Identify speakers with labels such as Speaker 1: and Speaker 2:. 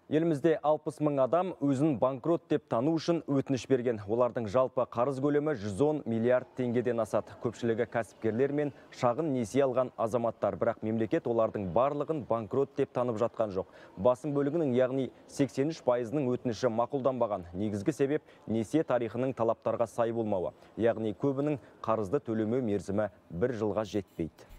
Speaker 1: Елімізде 60 мың адам өзін банкрот деп тану үшін өтініш берген. Олардың жалпы қарыз көлемі 110 миллиард теңгеден асады. Көпшілігі кәсіпкерлер мен шағын несие алған азаматтар. Бірақ мемлекет олардың барлығын банкрот деп танып жатқан жоқ. Басым бөлігінің, яғни 83%-ның өтініші мақұлданбаған. Негізгі себеп несие тарихының талаптарға сай болмауы. Яғни көбінің қарызды төлемеу мерзімі 1 жылға жетпейді.